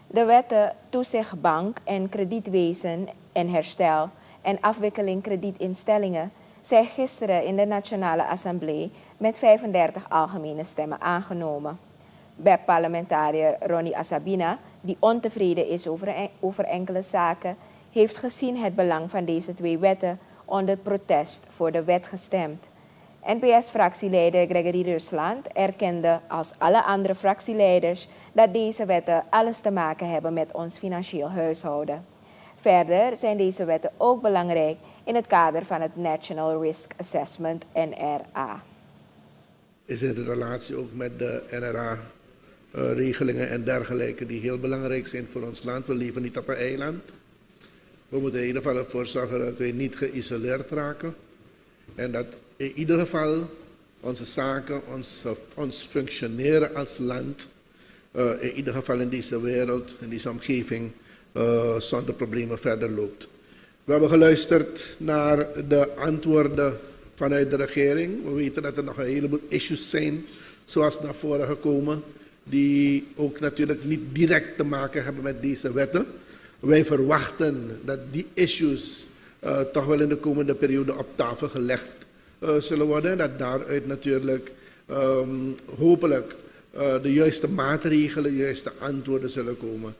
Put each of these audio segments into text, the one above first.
De wetten toezicht bank en kredietwezen en herstel en afwikkeling kredietinstellingen zijn gisteren in de Nationale Assemblée met 35 algemene stemmen aangenomen. BEP-parlementariër Ronnie Asabina, die ontevreden is over enkele zaken, heeft gezien het belang van deze twee wetten onder protest voor de wet gestemd. NPS-fractieleider Gregory Rusland erkende als alle andere fractieleiders dat deze wetten alles te maken hebben met ons financieel huishouden. Verder zijn deze wetten ook belangrijk in het kader van het National Risk Assessment NRA. Is in relatie ook met de NRA-regelingen en dergelijke die heel belangrijk zijn voor ons land. We leven niet op een eiland. We moeten in ieder geval ervoor zorgen dat wij niet geïsoleerd raken. En dat in ieder geval onze zaken, ons functioneren als land, in ieder geval in deze wereld, in deze omgeving, zonder problemen verder loopt. We hebben geluisterd naar de antwoorden vanuit de regering. We weten dat er nog een heleboel issues zijn, zoals naar voren gekomen, die ook natuurlijk niet direct te maken hebben met deze wetten. Wij verwachten dat die issues toch wel in de komende periode op tafel gelegd zullen worden. Dat daaruit natuurlijk hopelijk de juiste maatregelen, de juiste antwoorden zullen komen.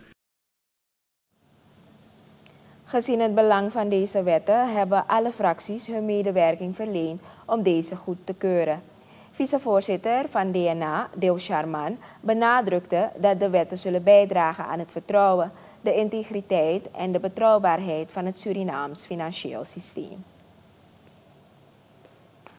Gezien het belang van deze wetten hebben alle fracties hun medewerking verleend om deze goed te keuren. Vicevoorzitter van DNA, Deo Sharman, benadrukte dat de wetten zullen bijdragen aan het vertrouwen, de integriteit en de betrouwbaarheid van het Surinaams financieel systeem.